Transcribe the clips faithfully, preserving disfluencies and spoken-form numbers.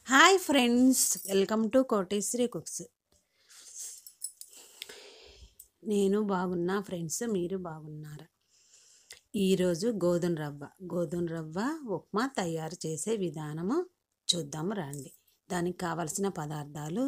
Hi friends, welcome to Koteswari cooks. నేను బాగున్నా friends, మీరు బాగున్నారా? ఈరోజు గోధుమ రవ్వ గోధుమ రవ్వ ఉప్మా తయారు చేసే విధానము చూద్దాము రండి. దానికి కావలసిన పదార్థాలు: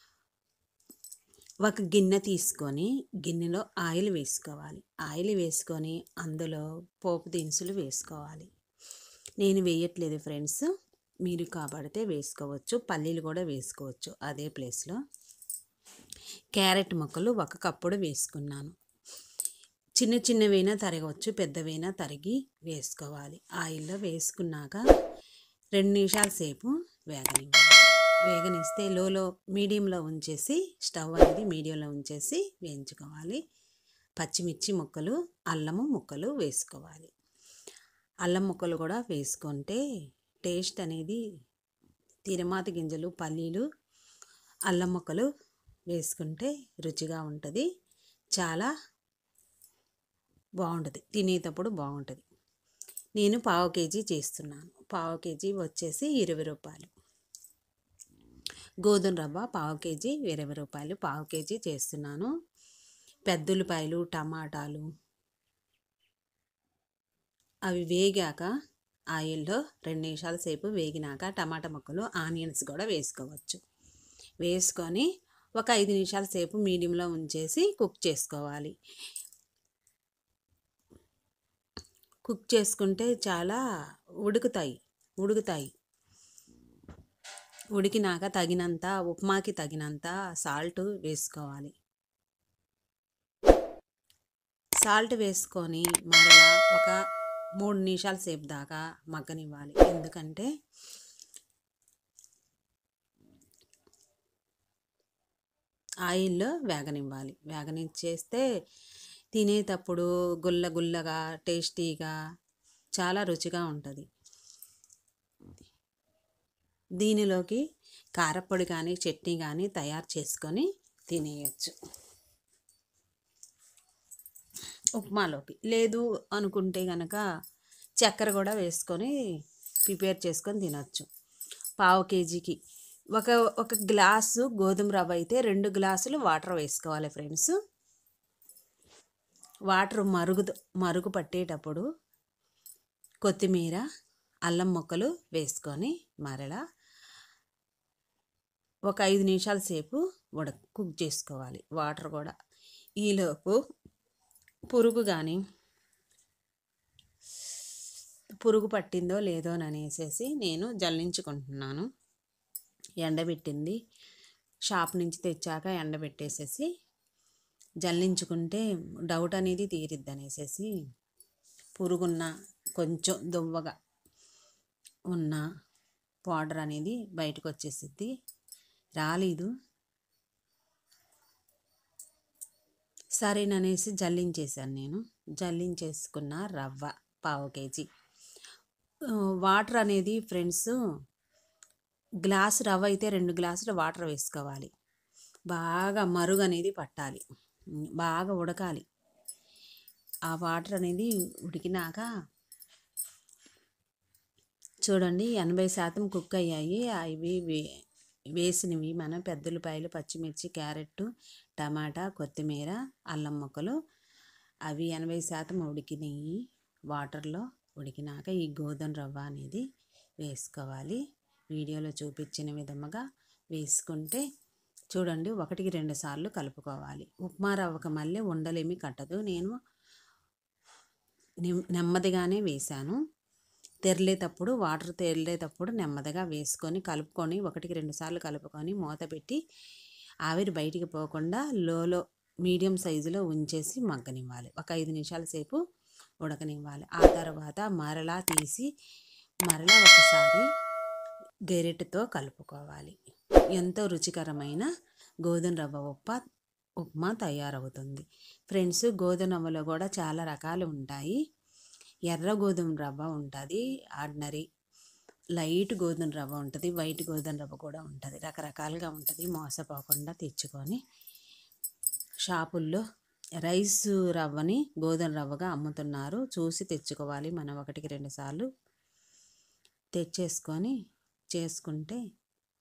ఒక గిన్నె తీసుకొని గిన్నెలో ఆయిల్ వేసుకోవాలి. ఆయిల్ వేసుకొని అందులో పోపు దినుసులు వేసుకోవాలి. నేను వేయట్లేదు ఫ్రెండ్స్, మీరు కాబడితే వేసుకోవచ్చు, పల్లీలు కూడా వేసుకోవచ్చు. అదే ప్లేస్లో క్యారెట్ ముక్కలు ఒక కప్పుడు వేసుకున్నాను. చిన్న చిన్నవైనా తరగవచ్చు, పెద్దవైనా తరిగి వేసుకోవాలి. ఆయిల్లో వేసుకున్నాక రెండు నిమిషాల సేపు వేగనివ్వాలి. వేగనిస్తే లోలో మీడియంలో ఉంచేసి, స్టవ్ అనేది మీడియంలో ఉంచేసి వేయించుకోవాలి. పచ్చిమిర్చి ముక్కలు, అల్లము ముక్కలు వేసుకోవాలి. అల్లం ముక్కలు కూడా వేసుకుంటే టేస్ట్ అనేది తిరమాత గింజలు, పల్లీలు, అల్లం ముక్కలు వేసుకుంటే రుచిగా ఉంటుంది. చాలా బాగుంటుంది, తినేటప్పుడు బాగుంటుంది. నేను పావు కేజీ చేస్తున్నాను. పావు కేజీ వచ్చేసి ఇరవై రూపాయలు. గోధుమ రవ్వ పావు కేజీ ఇరవై రూపాయలు. పావు కేజీ చేస్తున్నాను. పెద్దుల్లిపాయలు, టమాటాలు అవి వేగాక ఆయిల్లో రెండు నిమిషాల సేపు వేగినాక టమాటా ముక్కలు, ఆనియన్స్ కూడా వేసుకోవచ్చు. వేసుకొని ఒక ఐదు నిమిషాల సేపు మీడియంలో ఉంచేసి కుక్ చేసుకోవాలి. కుక్ చేసుకుంటే చాలా ఉడుకుతాయి ఉడుకుతాయి ఉడికినాక తగినంత, ఉప్మాకి తగినంత సాల్ట్ వేసుకోవాలి. సాల్ట్ వేసుకొని మరలా ఒక మూడు నిమిషాల సేపు దాకా మగ్గనివ్వాలి. ఎందుకంటే ఆయిల్లో వేగనివ్వాలి. వేగనిచ్చేస్తే తినేటప్పుడు గుల్ల గుల్లగా, టేస్టీగా, చాలా రుచిగా ఉంటుంది. దీనిలోకి కారపొడి కానీ చట్నీ కానీ తయారు చేసుకొని తినేయచ్చు ఉప్మాలోకి. లేదు అనుకుంటే కనుక చక్కెర కూడా వేసుకొని ప్రిపేర్ చేసుకొని తినచ్చు. పావు కేజీకి ఒక ఒక గ్లాసు గోధుమ రవ్వ అయితే రెండు గ్లాసులు వాటర్ వేసుకోవాలి ఫ్రెండ్స్. వాటర్ మరుగు మరుగు పట్టేటప్పుడు కొత్తిమీర, అల్లం ముక్కలు వేసుకొని మరలా ఒక ఐదు నిమిషాల సేపు ఉడ కుక్ చేసుకోవాలి. వాటర్ కూడా ఈలోపు పురుగు కానీ పురుగు పట్టిందో లేదో అనేసి నేను జల్లించుకుంటున్నాను. ఎండబెట్టింది షాప్ నుంచి తెచ్చాక ఎండబెట్టేసేసి జల్లించుకుంటే డౌట్ అనేది తీరిద్ది అనేసి, పురుగున్న కొంచెం దువ్వగా ఉన్న పౌడర్ అనేది బయటకు వచ్చేసిద్ది. రాలేదు సరేననేసి జల్లించేసాను. నేను జల్లించేసుకున్న రవ్వ పావు కేజీ. వాటర్ అనేది ఫ్రెండ్స్, గ్లాసు రవ్వ అయితే రెండు గ్లాసుల వాటర్ వేసుకోవాలి. బాగా మరుగు అనేది పట్టాలి, బాగా ఉడకాలి. ఆ వాటర్ అనేది ఉడికినాక చూడండి ఎనభై శాతం కుక్ అయ్యాయి. అవి వేసినవి మనం పెద్దుల్లిపాయలు, పచ్చిమిర్చి, క్యారెట్, టమాటా, కొత్తిమీర, అల్లం ముక్కలు అవి ఎనభై శాతం ఉడికినాయి. వాటర్లో ఉడికినాక ఈ గోధుమ రవ్వ అనేది వేసుకోవాలి. వీడియోలో చూపించిన విధముగా వేసుకుంటే చూడండి ఒకటికి రెండు సార్లు కలుపుకోవాలి. ఉప్మా రవ్వకు మళ్ళీ ఉండలేమి కట్టదు. నేను నెమ్మదిగానే వేశాను. తెరలేటప్పుడు వాటర్ తెరలేటప్పుడు నెమ్మదిగా వేసుకొని కలుపుకొని ఒకటికి రెండు సార్లు కలుపుకొని మూత పెట్టి ఆవిరి బయటికి పోకుండా లోలో మీడియం సైజులో ఉంచేసి మగ్గనివ్వాలి. ఒక ఐదు నిమిషాల సేపు ఉడకనివ్వాలి. ఆ తర్వాత మరలా తీసి మరలా ఒకసారి గెరెట్తో కలుపుకోవాలి. ఎంతో రుచికరమైన గోధుమ రవ్వ ఉప్మా ఉప్మా తయారవుతుంది ఫ్రెండ్స్. గోధుమ రవ్వలో కూడా చాలా రకాలు ఉంటాయి. ఎర్ర గోధుమ రవ్వ ఉంటుంది, ఆర్డినరీ లైట్ గోధుమ రవ్వ ఉంటుంది, వైట్ గోధుమ రవ్వ కూడా ఉంటుంది. రకరకాలుగా ఉంటుంది. మోసపోకుండా తెచ్చుకొని షాపుల్లో రైస్ రవ్వని గోధుమ రవ్వగా అమ్ముతున్నారు, చూసి తెచ్చుకోవాలి. మనం ఒకటికి రెండు సార్లు తెచ్చేసుకొని చేసుకుంటే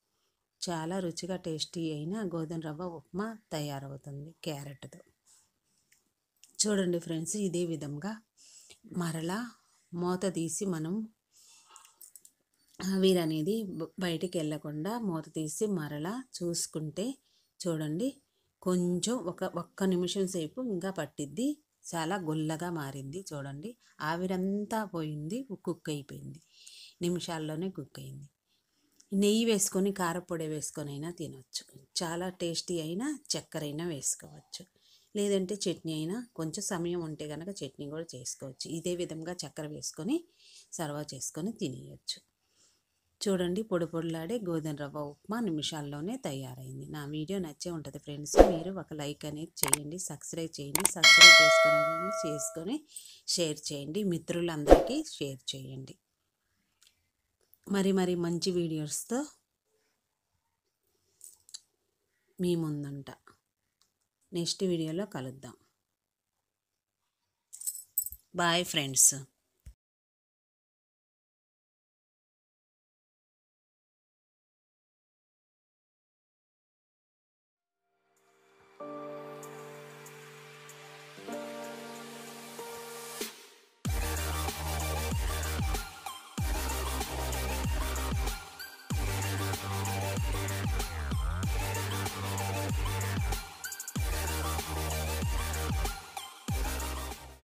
చాలా రుచిగా టేస్టీ అయిన గోధుమ రవ్వ ఉప్మా తయారవుతుంది క్యారెట్తో. చూడండి ఫ్రెండ్స్, ఇదే విధంగా మరలా మూత తీసి మనం ఆవిరి అనేది బయటికి వెళ్ళకుండా మూత తీసి మరలా చూసుకుంటే చూడండి, కొంచెం ఒక ఒక్క నిమిషం సేపు ఇంకా పట్టిద్ది. చాలా గుల్లగా మారింది చూడండి. ఆవిరంతా పోయింది, కుక్ అయిపోయింది, నిమిషాల్లోనే కుక్ అయింది. నెయ్యి వేసుకొని కారపొడి వేసుకొని అయినా తినొచ్చు. చాలా టేస్టీ అయినా చక్కెర అయినా వేసుకోవచ్చు, లేదంటే చట్నీ అయినా, కొంచెం సమయం ఉంటే కనుక చట్నీ కూడా చేసుకోవచ్చు. ఇదే విధంగా చక్కెర వేసుకొని సర్వ్ చేసుకొని తినేయచ్చు. చూడండి, పొడి పొడిలాడే గోధుమ రవ్వ ఉప్మా నిమిషాల్లోనే తయారైంది. నా వీడియో నచ్చే ఉంటుంది ఫ్రెండ్స్. మీరు ఒక లైక్ అనేది చేయండి, సబ్స్క్రైబ్ చేయండి. సబ్స్క్రైబ్ చేసుకొని చేసుకొని షేర్ చేయండి, మిత్రులందరికీ షేర్ చేయండి. మరి మరి మంచి వీడియోస్తో మీ ముందుంటా. నెక్స్ట్ వీడియోలో కలుద్దాం. Bye friends.